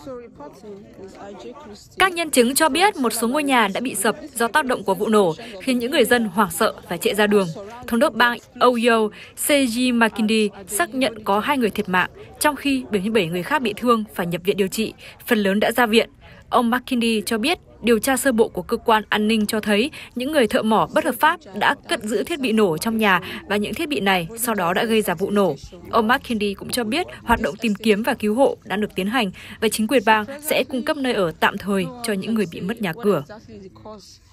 Các nhân chứng cho biết một số ngôi nhà đã bị sập do tác động của vụ nổ, khiến những người dân hoảng sợ và chạy ra đường. Thống đốc bang Ohio, C.J. McKinley xác nhận có 2 người thiệt mạng, trong khi 77 người khác bị thương phải nhập viện điều trị, phần lớn đã ra viện. Ông McKinley cho biết điều tra sơ bộ của cơ quan an ninh cho thấy những người thợ mỏ bất hợp pháp đã cất giữ thiết bị nổ trong nhà và những thiết bị này sau đó đã gây ra vụ nổ. Ông McKinley cũng cho biết hoạt động tìm kiếm và cứu hộ đang được tiến hành và chính quyền bang sẽ cung cấp nơi ở tạm thời cho những người bị mất nhà cửa.